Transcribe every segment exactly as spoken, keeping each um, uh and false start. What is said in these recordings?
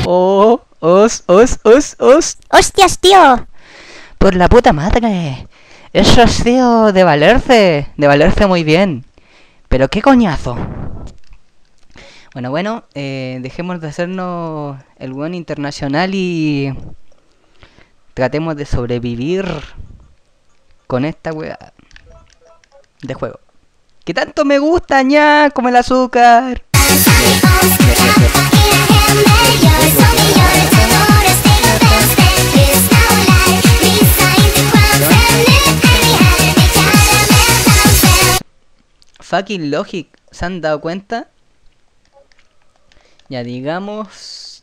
Oh, os, os, os, os. ¡Hostias, tío! Por la puta madre. Eso ha sido de valerse. De valerse muy bien. Pero qué coñazo. Bueno, bueno, eh, dejemos de hacernos el buen internacional y tratemos de sobrevivir con esta weá de juego. Que tanto me gusta, ña, como el azúcar. Fucking Logic, ¿se han dado cuenta? Ya digamos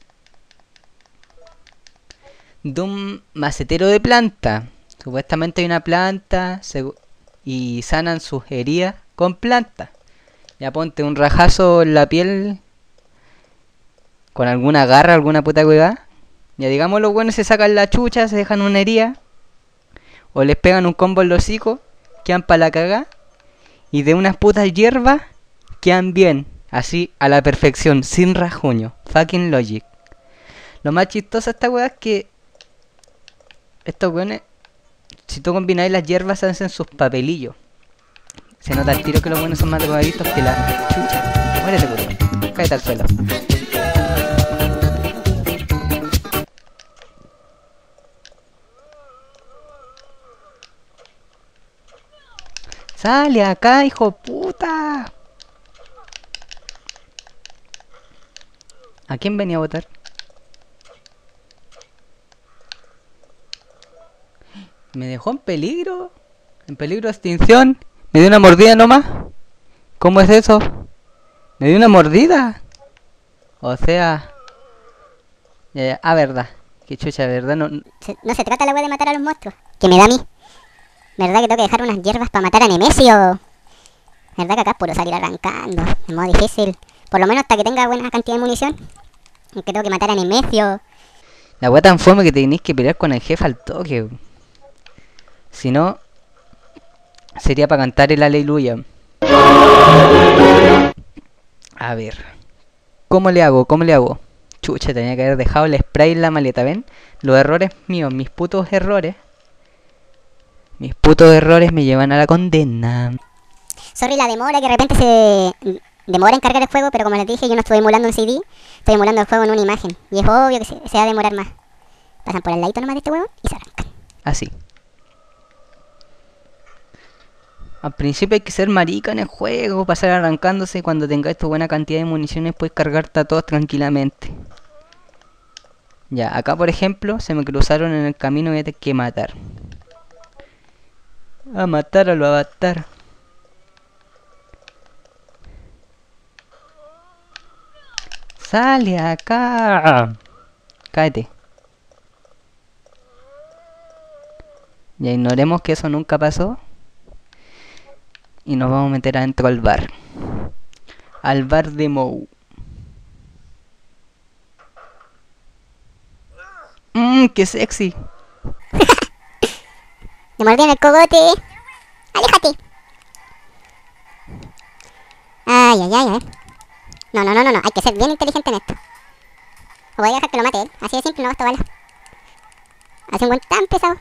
de un macetero de planta. Supuestamente hay una planta y sanan sus heridas con planta. Ya ponte un rajazo en la piel con alguna garra, alguna puta hueá. Ya digamos los buenos se sacan la chucha, se dejan una herida o les pegan un combo en los hocicos, quedan pa' la cagá. Y de unas putas hierbas quedan bien, así a la perfección, sin rajuño. Fucking Logic. Lo más chistoso de esta weá es que estos weones, si tú combináis las hierbas, se hacen sus papelillos. Se nota al tiro que los buenos son más drogadictos que la chucha. Muérete, puto. Cállate al suelo. ¡Sale acá, hijo puta! ¿A quién venía a votar? ¿Me dejó en peligro? ¿En peligro de extinción? ¿Me dio una mordida nomás? ¿Cómo es eso? ¿Me dio una mordida? O sea... Ya, ya. Ah, verdad. Qué chucha, verdad. No, no... Se, no se trata la weá de matar a los monstruos. Que me da a mí. ¿Verdad que tengo que dejar unas hierbas para matar a Nemesio? ¿Verdad que acá es puro salir arrancando? Es modo difícil. Por lo menos hasta que tenga buena cantidad de munición. Aunque tengo que matar a Nemesio. La weá tan fome que tenéis que pelear con el jefe al toque. Si no, sería para cantar el aleluya. A ver. ¿Cómo le hago? ¿Cómo le hago? Chucha, tenía que haber dejado el spray en la maleta, ¿ven? Los errores míos, mis putos errores. Mis putos errores me llevan a la condena. Sorry la demora, que de repente se demora en cargar el juego, pero como les dije, yo no estoy emulando un C D, estoy emulando el juego en una imagen. Y es obvio que se, se va a demorar más. Pasan por el ladito nomás de este huevo y se arrancan. Así. Al principio hay que ser marica en el juego, pasar arrancándose y cuando tengáis tu buena cantidad de municiones puedes cargarte a todos tranquilamente. Ya, acá por ejemplo se me cruzaron en el camino y voy a tener que matar. A matar a lo avatar. Sale acá. Cállate. Ya ignoremos que eso nunca pasó. Y nos vamos a meter adentro al bar. Al bar de Mou. Mmm, qué sexy. Me mordí en el cogote. ¡Aléjate! Ay, ay, ay, ay. No, no, no, no, no. Hay que ser bien inteligente en esto. O voy a dejar que lo mate él. Así de simple, no gasto balas. Hace un buen tan pesado.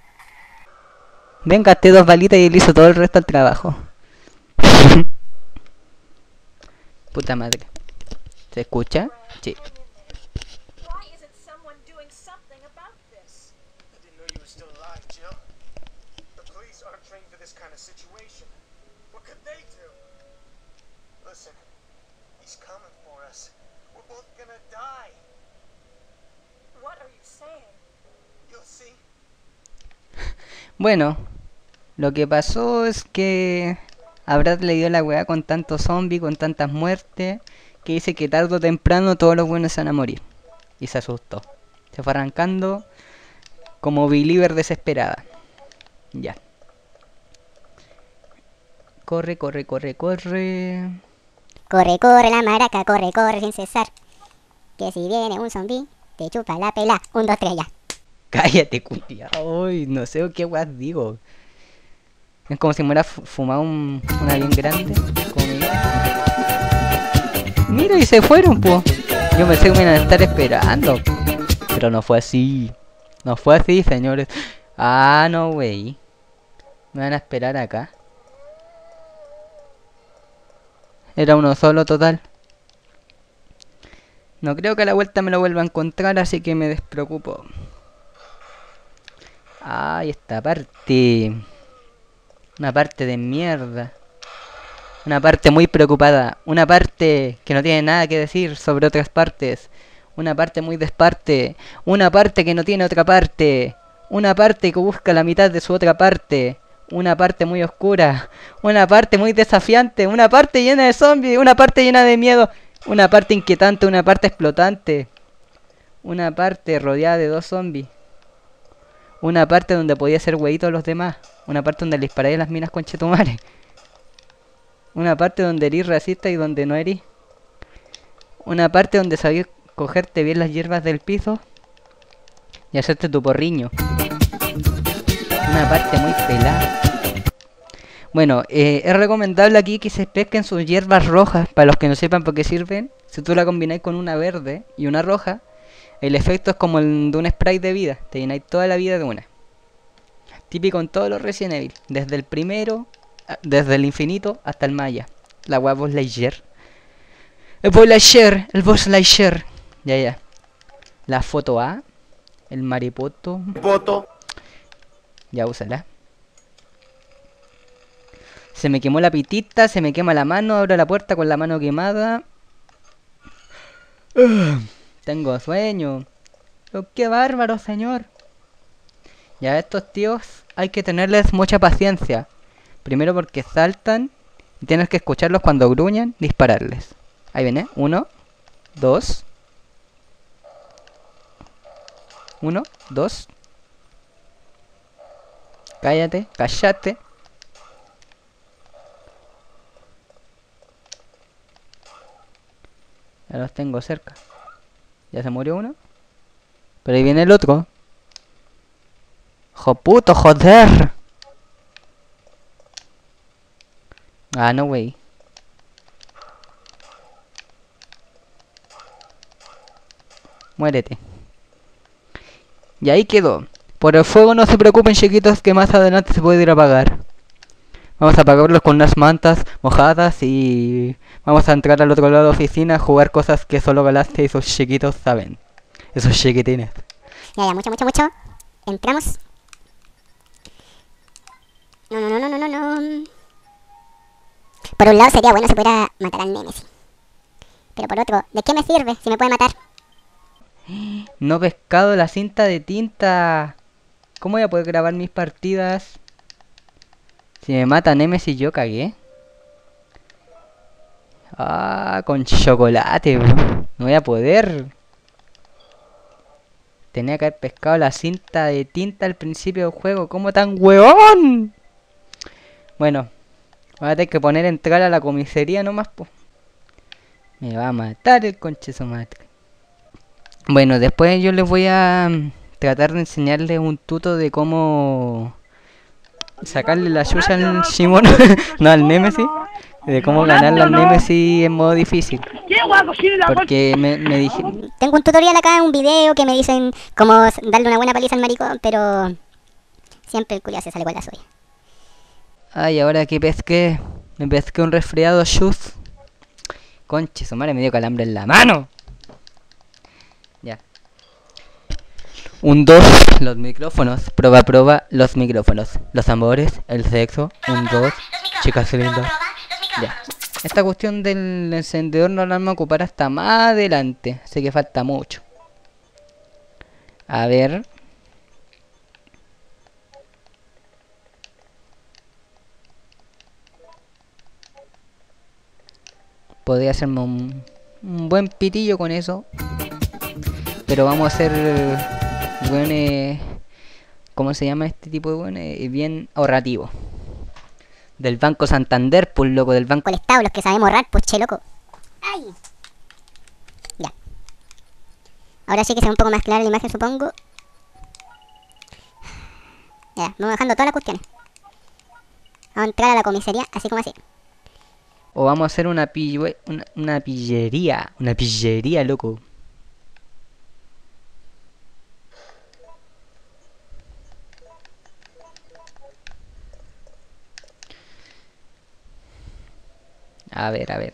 Ven, gasté dos balitas y él hizo todo el resto del trabajo. Puta madre. ¿Se escucha? Sí. Bueno, lo que pasó es que a Brad le dio la weá con tantos zombies, con tantas muertes, que dice que tarde o temprano todos los buenos se van a morir. Y se asustó. Se fue arrancando como believer desesperada. Ya. Corre, corre, corre, corre. Corre, corre la maraca, corre, corre sin cesar. Que si viene un zombie, te chupa la pela. Un, dos, tres, ya. Cállate, culiao. Ay, no sé qué weas digo. Es como si me hubiera fumado un, una bien grande. Como... Mira, y se fueron, po. Yo pensé que me iban a estar esperando. Pero no fue así. No fue así, señores. Ah, no, wey. Me van a esperar acá. Era uno solo total. No creo que a la vuelta me lo vuelva a encontrar, así que me despreocupo. Ay, esta parte. Una parte de mierda. Una parte muy preocupada. Una parte que no tiene nada que decir sobre otras partes. Una parte muy desparte. Una parte que no tiene otra parte. Una parte que busca la mitad de su otra parte. Una parte muy oscura. Una parte muy desafiante. Una parte llena de zombies. Una parte llena de miedo. Una parte inquietante. Una parte explotante. Una parte rodeada de dos zombies. Una parte donde podía ser hueíto a los demás. Una parte donde le disparé a las minas con chetumare. Una parte donde eres racista y donde no eres. Una parte donde sabías cogerte bien las hierbas del piso y hacerte tu porriño. Una parte muy pelada. Bueno, eh, es recomendable aquí que se pesquen sus hierbas rojas. Para los que no sepan por qué sirven, si tú la combináis con una verde y una roja, el efecto es como el de un spray de vida. Te llenáis toda la vida de una. Típico en todos los Resident Evil. Desde el primero, desde el infinito hasta el Maya. La wea Boss Lightyear. El Boss Lightyear, el Boss Lightyear. Ya, ya. La foto A. El maripoto. Foto. Ya, úsala. Se me quemó la pitita, se me quema la mano. Abro la puerta con la mano quemada. Uh, tengo sueño. Oh, ¡qué bárbaro, señor! Ya, a estos tíos hay que tenerles mucha paciencia. Primero porque saltan y tienes que escucharlos cuando gruñan, dispararles. Ahí viene, uno, dos. Uno, dos. Cállate, cállate. Ya los tengo cerca. Ya se murió uno. Pero ahí viene el otro. ¡Jo puto, joder! Ah, no, wey. Muérete. Y ahí quedó. Por el fuego no se preocupen, chiquitos, que más adelante se puede ir a apagar. Vamos a apagarlos con unas mantas mojadas y vamos a entrar al otro lado de la oficina a jugar cosas que solo Galaxia y sus chiquitos saben. Esos chiquitines. Ya, ya, mucho, mucho, mucho. Entramos. No, no, no, no, no, no. Por un lado sería bueno si pudiera matar al Nemesis. Pero por otro, ¿de qué me sirve si me puede matar? No he pescado la cinta de tinta. ¿Cómo voy a poder grabar mis partidas? Si me mata Nemesis yo cagué. Ah, con chocolate, bro. No voy a poder. Tenía que haber pescado la cinta de tinta al principio del juego. ¿Cómo tan huevón? Bueno, voy a tener que poner entrar a la comisaría nomás, po. Me va a matar el conche su madre. Bueno, después yo les voy a mm, tratar de enseñarles un tuto de cómo sacarle la chucha al Shimon, no al Nemesis, de cómo ganarle al Nemesis en modo difícil. Porque me, me dije... Tengo un tutorial acá, un video que me dicen cómo darle una buena paliza al maricón, pero siempre el culiao se sale con la suya. Ay, ahora que pesqué, me pesqué un resfriado shoes. Conche, su madre me dio calambre en la mano. Ya. Un dos, los micrófonos. Prueba, prueba, los micrófonos. Los amores, el sexo. Un dos, chicas lindas. Ya. Esta cuestión del encendedor no la vamos a ocupar hasta más adelante. Así que falta mucho. A ver. Podría hacerme un, un buen pitillo con eso. Pero vamos a hacer... Bueno, eh, ¿cómo se llama este tipo de bueno? Eh, bien ahorrativo. Del Banco Santander, pues loco, del Banco... Colestado, los que sabemos ahorrar, pues che loco. ¡Ay! Ya. Ahora sí que sea un poco más clara la imagen, supongo. Ya, vamos dejando todas las cuestiones. Vamos a entrar a la comisaría, así como así. O vamos a hacer una, pille, una, una pillería. Una pillería, loco. A ver, a ver.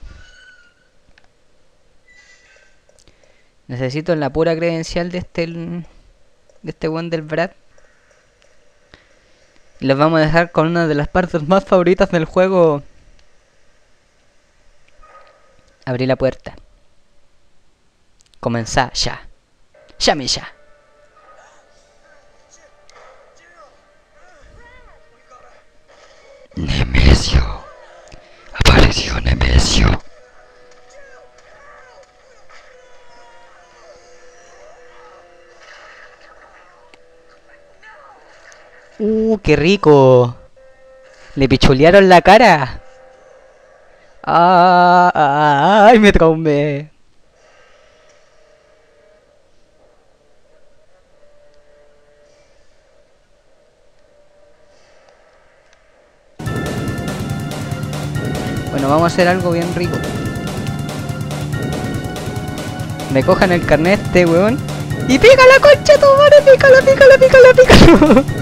Necesito la pura credencial de este... De este buen del Brad. Y los vamos a dejar con una de las partes más favoritas del juego. Abrí la puerta. Comenzá ya. Llame ya. Nemesio. Apareció Nemesio. Uh, qué rico. Le pichulearon la cara. Ah, ay, me traumé. Bueno, vamos a hacer algo bien rico. Me cojan el carnet este weón. Y pica la concha, tu madre, pícalo, pícalo, pícalo, pícalo.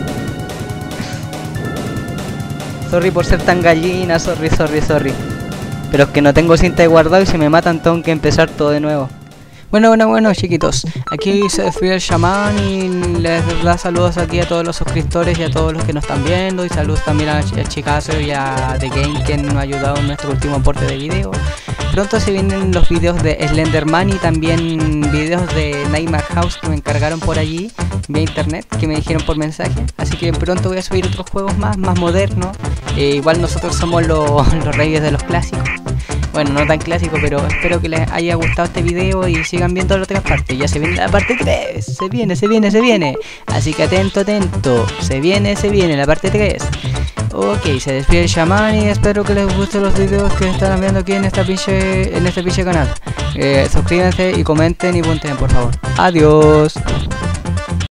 Sorry por ser tan gallina, sorry, sorry, sorry. Pero es que no tengo cinta de guardado y si me matan tengo que empezar todo de nuevo. Bueno, bueno, bueno, chiquitos. Aquí se despide el chamán y les da saludos aquí a todos los suscriptores y a todos los que nos están viendo. Y saludos también a Ch Chicazo y a The Game, quien nos ha ayudado en nuestro último aporte de video. Pronto se vienen los videos de Slenderman y también videos de Nightmare House que me encargaron por allí vía internet, que me dijeron por mensaje. Así que pronto voy a subir otros juegos más, más modernos. Eh, igual nosotros somos los, los reyes de los clásicos. Bueno, no tan clásico, pero espero que les haya gustado este video y sigan viendo las otras partes. Ya se viene la parte tres. Se viene, se viene, se viene. Así que atento, atento. Se viene, se viene la parte tres. Ok, se despide el chamán y espero que les gusten los videos que están viendo aquí en esta pinche, en este pinche canal. Eh, suscríbanse y comenten y punten, por favor. Adiós.